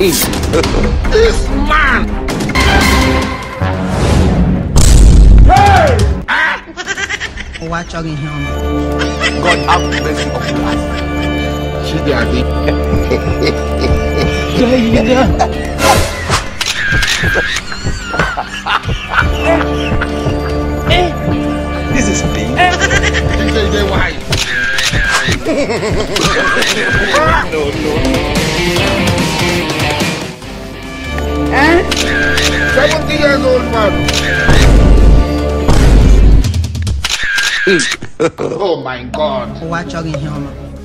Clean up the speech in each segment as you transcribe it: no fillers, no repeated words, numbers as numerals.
This man! Hey! Watch out in here. God have mercy on us. She daddy. This is me. They why? No. 70 years old man. Oh my God. Watch out in here.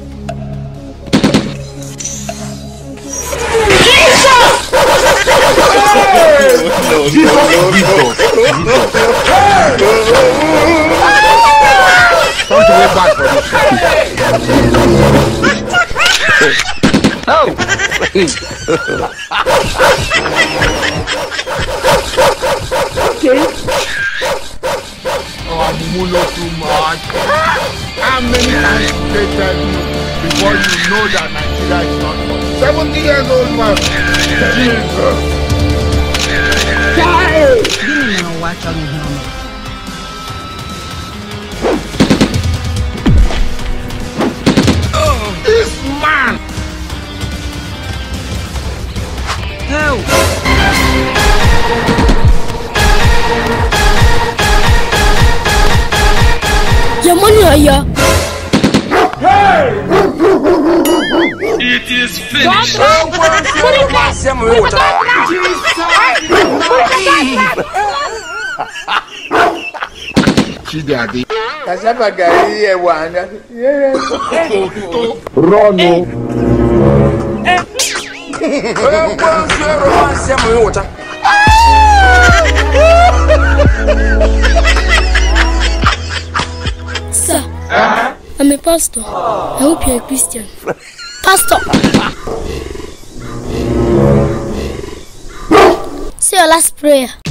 Come to way back for this. Okay. Oh, I'm mulo too much. How many times did they tell you before you know that Nigeria is not for 70 years old man? Jesus. Didn't know watch out in here. This man! Help! Your money are here. It is finished. She daddy. Run. Sir, I'm a pastor. I hope you're a Christian. Pastor! Say your last prayer.